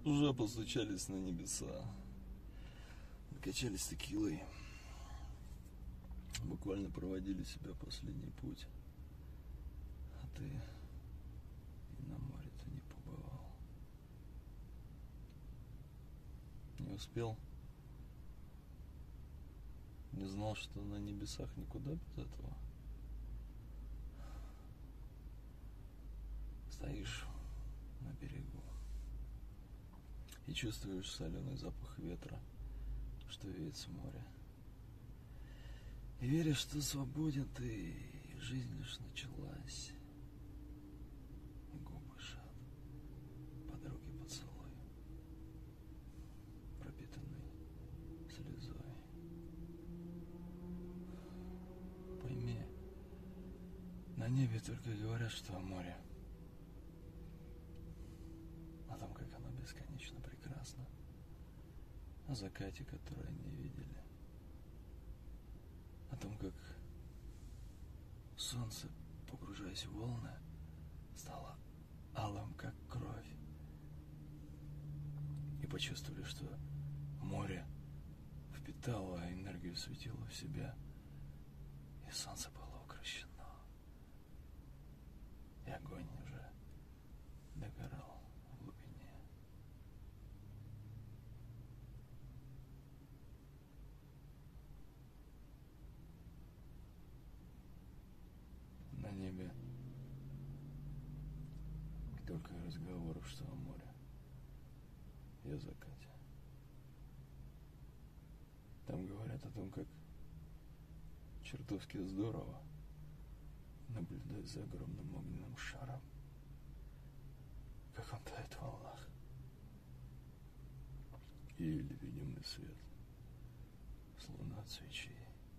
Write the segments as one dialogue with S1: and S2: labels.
S1: Уже постучались на небеса, накачались текилой, буквально проводили себя последний путь. А ты и на море-то не побывал. Не успел? Не знал, что на небесах никуда без этого? Стоишь на берегу и чувствуешь соленый запах ветра, что веет с моря. И веришь, что свободен ты, и жизнь лишь началась. И губы шат, подруги поцелуй, пропитанный слезой. Пойми, на небе только говорят, что о море, о том, как оно бесконечно прекрасно, о закате, который они видели, о том, как солнце, погружаясь в волны, стало алым, как кровь, и почувствовали, что море впитало энергию светила в себя, и солнце было укращено, и огонь уже догорал в глубине. На небе только разговоров, что о море и о закате. Там говорят о том, как чертовски здорово наблюдать за огромным огненным шаром, как он тает в волнах, и ледяной свет, словно от свечей,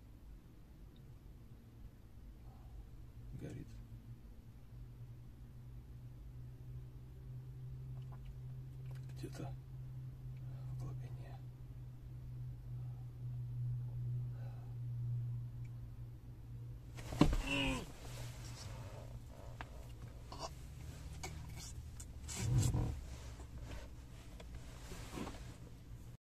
S1: горит. Где-то